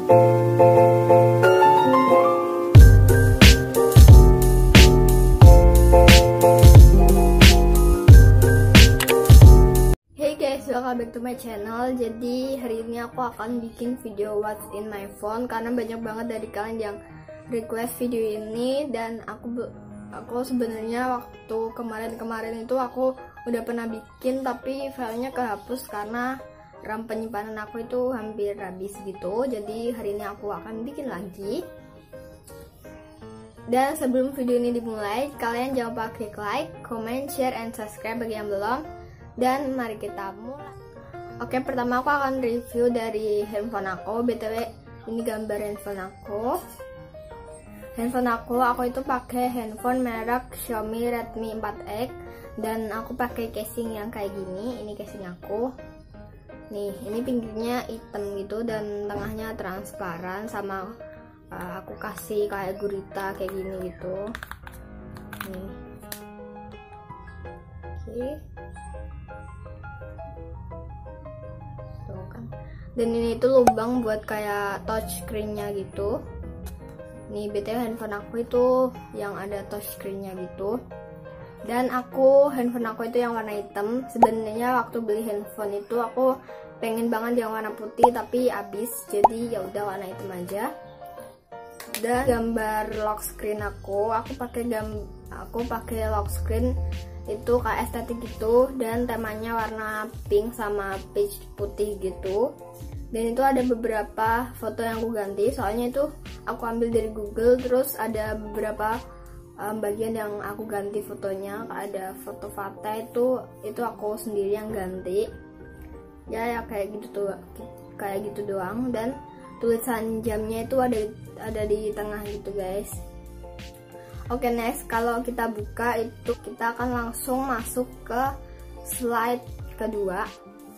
Welcome back to my channel. Jadi hari ini aku akan bikin video what's in my phone karena banyak banget dari kalian yang request video ini, dan aku sebenarnya waktu kemarin itu aku udah pernah bikin tapi filenya kehapus karena RAM penyimpanan aku itu hampir habis gitu. Jadi hari ini aku akan bikin lagi. Dan sebelum video ini dimulai, kalian jangan lupa klik like, comment, share, and subscribe bagi yang belum. Dan mari kita mulai. Oke, pertama aku akan review dari handphone aku. BTW, ini gambar handphone aku. Aku itu pakai handphone merek Xiaomi Redmi 4X, dan aku pakai casing yang kayak gini. Ini casing aku. Nih, ini pinggirnya hitam gitu dan tengahnya transparan, sama aku kasih kayak gurita kayak gini gitu. Nih. Oke. Dan ini tuh lubang buat kayak touch screen-nya gitu. Nih, BTW handphone aku itu yang ada touch screen-nya gitu. Dan handphone aku itu yang warna hitam. Sebenarnya waktu beli handphone itu aku pengen banget yang warna putih tapi habis. Jadi ya udah warna hitam aja. Dan gambar lock screen aku pakai lock screen itu kayak estetik gitu, dan temanya warna pink sama peach putih gitu. Dan itu ada beberapa foto yang aku ganti, soalnya itu aku ambil dari Google, terus ada beberapa bagian yang aku ganti fotonya. Ada foto Fata itu aku sendiri yang ganti. Ya kayak gitu doang. Dan tulisan jamnya itu ada di tengah gitu guys. Oke, next, kalau kita buka itu kita akan langsung masuk ke slide kedua.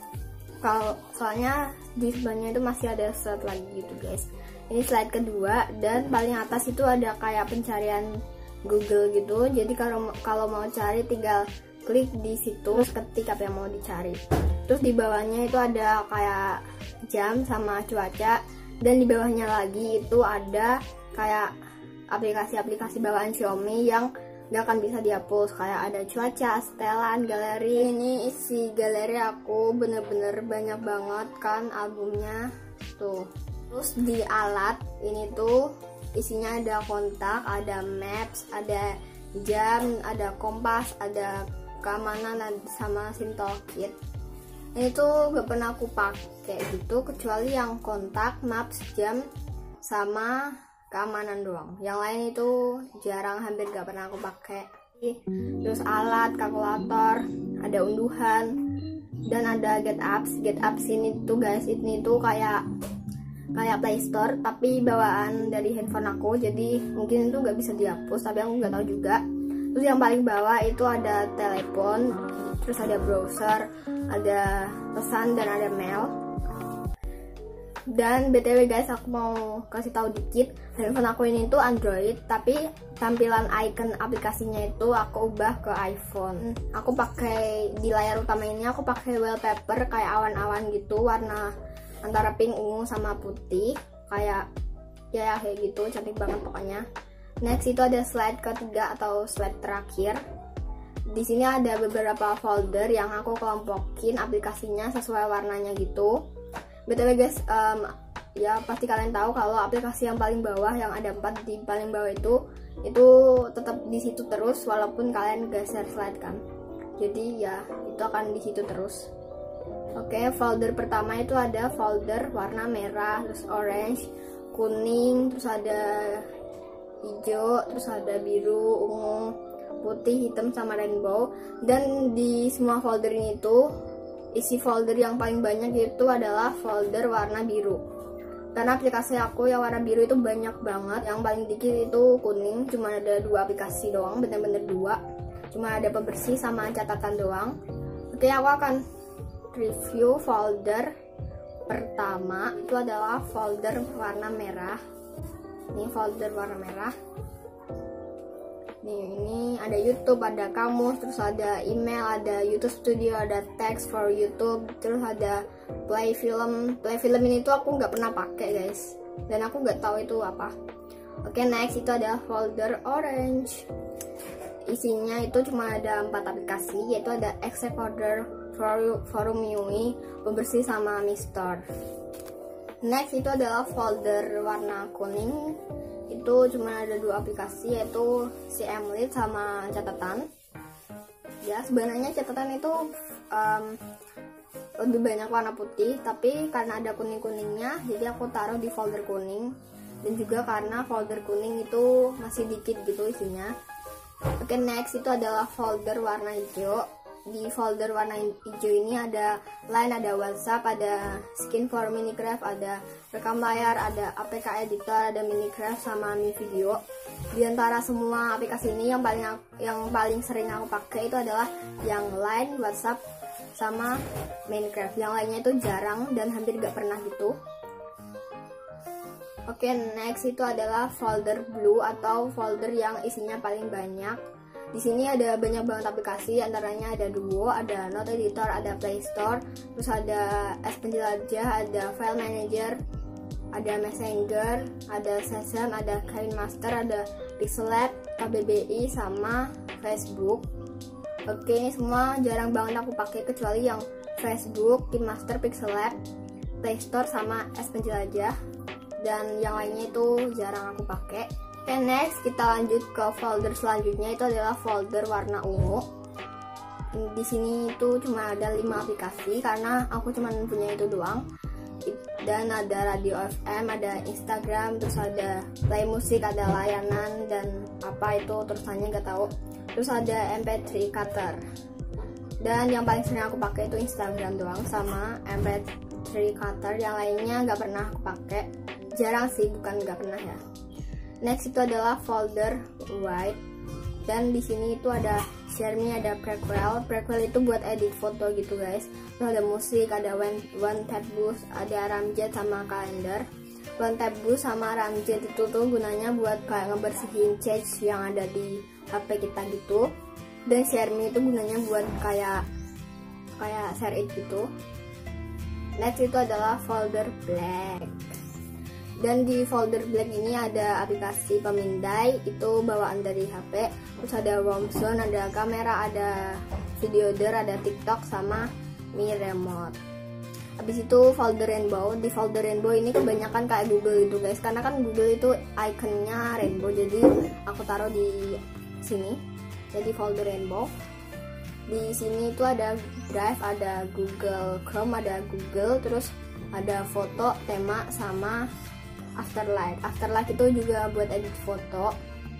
Soalnya di sebelahnya itu masih ada slide lagi gitu guys. Ini slide kedua, dan paling atas itu ada kayak pencarian Google gitu. Jadi kalau mau cari tinggal klik di situ, terus ketik apa yang mau dicari. Terus di bawahnya itu ada kayak jam sama cuaca, dan di bawahnya lagi itu ada kayak aplikasi-aplikasi bawaan Xiaomi yang gak akan bisa dihapus, kayak ada cuaca, setelan, galeri. Ini isi galeri aku bener-bener banyak banget kan albumnya tuh. Terus di alat ini tuh isinya ada kontak, ada maps, ada jam, ada kompas, ada keamanan, sama SIM toolkit. Ini tuh gak pernah aku pakai gitu, kecuali yang kontak, maps, jam, sama keamanan doang. Yang lain itu jarang, hampir gak pernah aku pakai. Terus alat, kalkulator, ada unduhan, dan ada get apps. Get apps ini tuh guys, ini tuh kayak Play Store tapi bawaan dari handphone aku, jadi mungkin itu gak bisa dihapus, tapi aku gak tahu juga. Terus yang paling bawah itu ada telepon, terus ada browser, ada pesan, dan ada mail. Dan BTW guys, aku mau kasih tahu dikit, handphone aku ini tuh Android, tapi tampilan icon aplikasinya itu aku ubah ke iPhone. Aku pakai di layar utama ini, aku pakai wallpaper kayak awan-awan gitu, warna antara pink, ungu, sama putih, kayak gitu, cantik banget pokoknya. Next itu ada slide ketiga atau slide terakhir. Di sini ada beberapa folder yang aku kelompokin aplikasinya sesuai warnanya gitu. BTW guys, ya pasti kalian tahu kalau aplikasi yang paling bawah, yang ada 4 di paling bawah itu tetap di situ terus walaupun kalian geser slide kan. Jadi ya itu akan di situ terus. Oke, folder pertama itu ada folder warna merah, terus orange, kuning, terus ada hijau, terus ada biru, ungu, putih, hitam, sama rainbow. Dan di semua folder ini tuh isi folder yang paling banyak itu adalah folder warna biru, karena aplikasi aku yang warna biru itu banyak banget. Yang paling dikit itu kuning, cuma ada 2 aplikasi doang, bener-bener 2, cuma ada pembersih sama catatan doang. Oke, aku akan review folder pertama. Itu adalah folder warna merah. Ini folder warna merah. Nih, ini ada YouTube, ada kamus, terus ada email, ada YouTube Studio, ada text for YouTube, terus ada play film. Play film ini tuh aku nggak pernah pakai guys, dan aku nggak tahu itu apa. Oke, next itu ada folder orange. Isinya itu cuma ada 4 aplikasi, yaitu ada Accept Folder, Forum UI, Pembersih, sama Mistor. Next itu adalah folder warna kuning. Itu cuma ada 2 aplikasi, yaitu si Mlit sama catatan. Ya, sebenarnya catatan itu lebih banyak warna putih, tapi karena ada kuning-kuningnya, jadi aku taruh di folder kuning. Dan juga karena folder kuning itu masih dikit gitu isinya. Oke, next itu adalah folder warna hijau. Di folder warna hijau ini ada Line, ada WhatsApp, ada Skin for Minecraft, ada rekam layar, ada APK editor, ada Minecraft, sama Mi Video. Di antara semua aplikasi ini yang paling sering aku pakai itu adalah yang Line, WhatsApp, sama Minecraft. Yang lainnya itu jarang dan hampir gak pernah gitu. Oke, next itu adalah folder blue atau folder yang isinya paling banyak. Di sini ada banyak banget aplikasi, antaranya ada Duo, ada Note Editor, ada Play Store, terus ada S Penjelajah, ada File Manager, ada Messenger, ada Sesame, ada KineMaster, ada Pixellab, KBBI, sama Facebook. Oke, ini semua jarang banget aku pakai kecuali yang Facebook, KineMaster, Pixellab, Play Store, sama S Penjelajah. Dan yang lainnya itu jarang aku pakai. Oke, next kita lanjut ke folder selanjutnya, itu adalah folder warna ungu. Di sini itu cuma ada 5 aplikasi karena aku cuma punya itu doang. Dan ada radio FM, ada Instagram, terus ada play musik, ada layanan, dan apa itu terusannya nggak tahu. Terus ada MP3 cutter. Dan yang paling sering aku pakai itu Instagram doang sama MP3 cutter. Yang lainnya nggak pernah aku pakai. Jarang sih, bukan nggak pernah ya. Next itu adalah folder white, dan di sini itu ada share me, ada prequel. Prequel itu buat edit foto gitu guys. Terus ada musik, ada one tab boost, ada ramjet, sama kalender. One tab boost sama ramjet itu tuh gunanya buat kayak ngebersihin cache yang ada di HP kita gitu. Dan share me itu gunanya buat kayak share it gitu. Next itu adalah folder black. Dan di folder black ini ada aplikasi pemindai, itu bawaan dari HP. Terus ada Warmzone, ada kamera, ada Videoder, ada TikTok, sama Mi Remote. Habis itu folder rainbow. Di folder rainbow ini kebanyakan kayak Google itu guys, karena kan Google itu ikonnya rainbow, jadi aku taruh di sini. Jadi folder rainbow. Di sini itu ada Drive, ada Google Chrome, ada Google, terus ada foto, tema, sama Afterlight. Afterlight itu juga buat edit foto.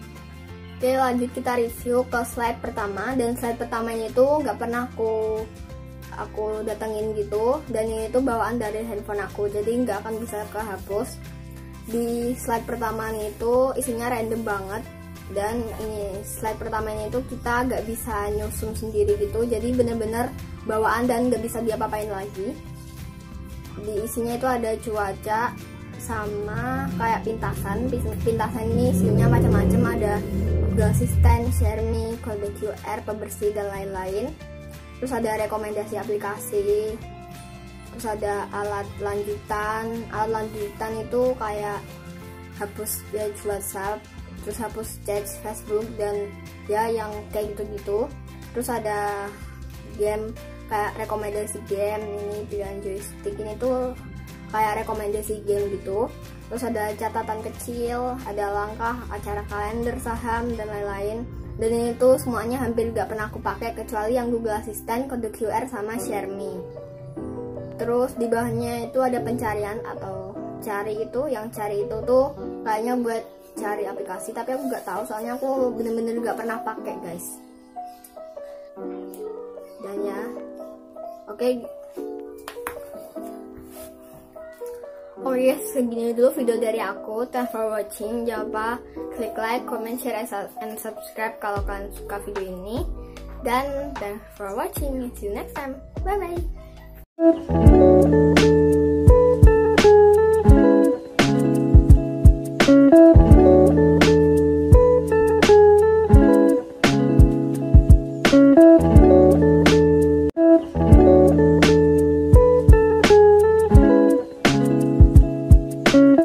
Oke, lanjut kita review ke slide pertama. Dan slide pertamanya itu nggak pernah aku datengin gitu. Dan ini tuh bawaan dari handphone aku, jadi nggak akan bisa kehapus. Di slide pertama ini itu isinya random banget. Dan ini slide pertamanya itu kita nggak bisa nyusun sendiri gitu. Jadi bener-bener bawaan dan nggak bisa diapa-apain lagi. Di isinya itu ada cuaca, sama kayak pintasan ini isinya macam-macam, ada Google Assistant, Share Me, kode QR, pembersih, dan lain-lain. Terus ada rekomendasi aplikasi, terus ada alat lanjutan itu kayak hapus chat WhatsApp, terus hapus chat Facebook, dan ya yang kayak gitu-gitu. Terus ada game, kayak rekomendasi game, ini pilihan joystick ini tuh kayak rekomendasi game gitu. Terus ada catatan kecil, ada langkah, acara kalender, saham, dan lain-lain. Dan ini tuh semuanya hampir gak pernah aku pakai kecuali yang Google Assistant, kode QR, sama Share Me. Terus di bawahnya itu ada pencarian atau cari itu. Yang cari itu tuh kayaknya buat cari aplikasi, tapi aku gak tahu soalnya aku bener-bener gak pernah pakai guys. Dan ya, oke. Oh yes, segini dulu video dari aku. Thanks for watching. Jangan lupa klik like, comment, share, and subscribe kalau kalian suka video ini. Dan thanks for watching. See you next time. Bye bye.